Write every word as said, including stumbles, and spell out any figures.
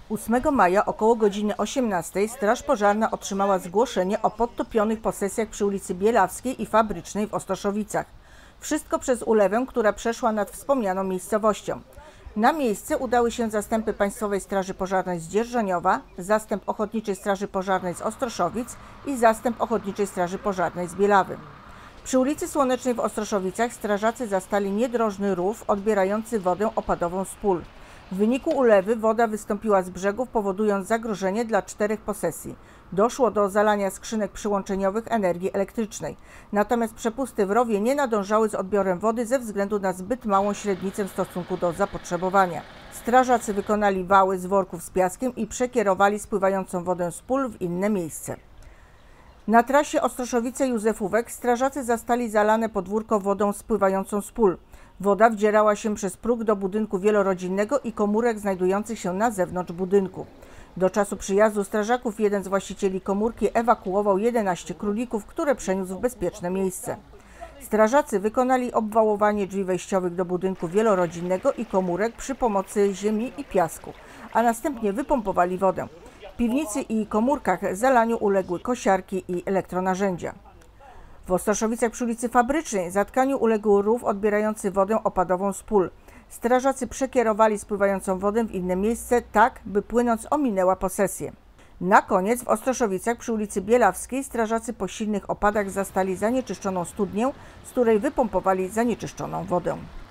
ósmego maja około godziny osiemnastej Straż Pożarna otrzymała zgłoszenie o podtopionych posesjach przy ulicy Bielawskiej i Fabrycznej w Ostroszowicach. Wszystko przez ulewę, która przeszła nad wspomnianą miejscowością. Na miejsce udały się zastępy Państwowej Straży Pożarnej z Dzierżoniowa, zastęp Ochotniczej Straży Pożarnej z Ostroszowic i zastęp Ochotniczej Straży Pożarnej z Bielawy. Przy ulicy Słonecznej w Ostroszowicach strażacy zastali niedrożny rów odbierający wodę opadową z pól. W wyniku ulewy woda wystąpiła z brzegów, powodując zagrożenie dla czterech posesji. Doszło do zalania skrzynek przyłączeniowych energii elektrycznej. Natomiast przepusty w rowie nie nadążały z odbiorem wody ze względu na zbyt małą średnicę w stosunku do zapotrzebowania. Strażacy wykonali wały z worków z piaskiem i przekierowali spływającą wodę z pól w inne miejsce. Na trasie Ostroszowice-Józefówek strażacy zastali zalane podwórko wodą spływającą z pól. Woda wdzierała się przez próg do budynku wielorodzinnego i komórek znajdujących się na zewnątrz budynku. Do czasu przyjazdu strażaków jeden z właścicieli komórki ewakuował jedenaście królików, które przeniósł w bezpieczne miejsce. Strażacy wykonali obwałowanie drzwi wejściowych do budynku wielorodzinnego i komórek przy pomocy ziemi i piasku, a następnie wypompowali wodę. W piwnicy i komórkach zalaniu uległy kosiarki i elektronarzędzia. W Ostroszowicach przy ulicy Fabrycznej zatkaniu uległ rów odbierający wodę opadową z pól. Strażacy przekierowali spływającą wodę w inne miejsce, tak by płynąc ominęła posesję. Na koniec w Ostroszowicach przy ulicy Bielawskiej strażacy po silnych opadach zastali zanieczyszczoną studnię, z której wypompowali zanieczyszczoną wodę.